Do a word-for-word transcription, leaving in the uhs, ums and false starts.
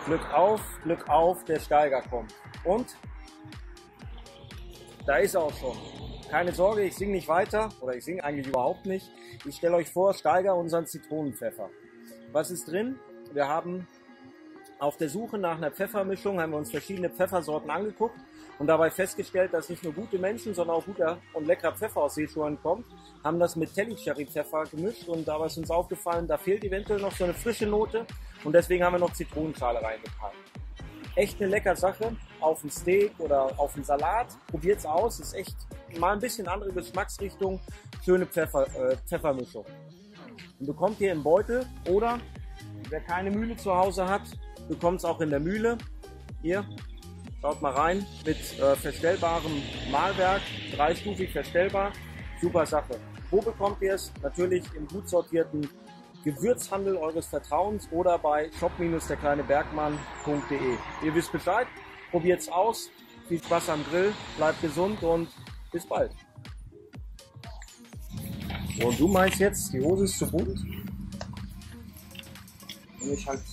Glück auf, Glück auf, der Steiger kommt. Und da ist er auch schon. Keine Sorge, ich singe nicht weiter, oder ich singe eigentlich überhaupt nicht. Ich stelle euch vor, Steiger unseren Zitronenpfeffer. Was ist drin? Wir haben auf der Suche nach einer Pfeffermischung, haben wir uns verschiedene Pfeffersorten angeguckt und dabei festgestellt, dass nicht nur gute Menschen, sondern auch guter und leckerer Pfeffer aus Seeschulen kommt. Haben das mit Telly-Cherry-Pfeffer gemischt und dabei ist uns aufgefallen, da fehlt eventuell noch so eine frische Note und deswegen haben wir noch Zitronenschale reingepackt. Echt eine leckere Sache, auf dem Steak oder auf dem Salat. Probiert's aus, ist echt mal ein bisschen andere Geschmacksrichtung, schöne Pfeffer, äh, Pfeffermischung. Und bekommt ihr im Beutel oder wer keine Mühle zu Hause hat, bekommt es auch in der Mühle. Hier, schaut mal rein, mit äh, verstellbarem Mahlwerk, dreistufig verstellbar, super Sache. Wo bekommt ihr es? Natürlich im gut sortierten Gewürzhandel eures Vertrauens oder bei shop Bindestrich der kleine bergmann punkt de. Ihr wisst Bescheid, probiert's aus, viel Spaß am Grill, bleibt gesund und bis bald. So, und du meinst jetzt, die Hose ist zu bunt? Und ich halt